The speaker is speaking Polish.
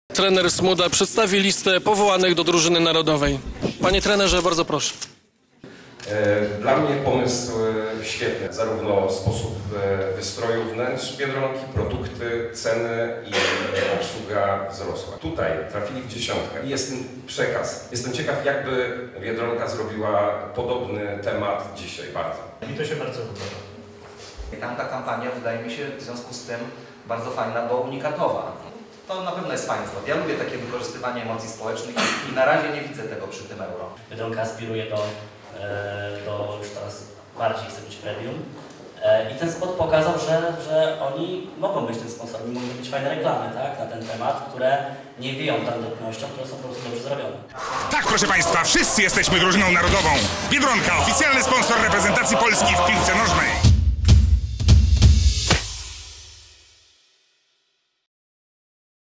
Trener Smuda przedstawi listę powołanych do drużyny narodowej. Panie trenerze, bardzo proszę. Dla mnie pomysł świetny, zarówno sposób wystroju wnętrz Biedronki, produkty, ceny i obsługa wzrosła. Tutaj trafili w dziesiątkę i jest ten przekaz. Jestem ciekaw, jakby Biedronka zrobiła podobny temat dzisiaj bardzo. Mi to się bardzo podoba. Tamta kampania wydaje mi się w związku z tym bardzo fajna, bo unikatowa. To na pewno jest fajny sport. Ja lubię takie wykorzystywanie emocji społecznych i na razie nie widzę tego przy tym Euro. Biedronka aspiruje do już teraz bardziej chce być premium. I ten spot pokazał, że oni mogą być tym sponsorem, mogą być fajne reklamy, tak, na ten temat, które nie wieją tandetnością, które są po prostu dobrze zrobione. Tak, proszę Państwa, wszyscy jesteśmy drużyną narodową. Biedronka, oficjalny sponsor reprezentacji Polski w piłce nożnej.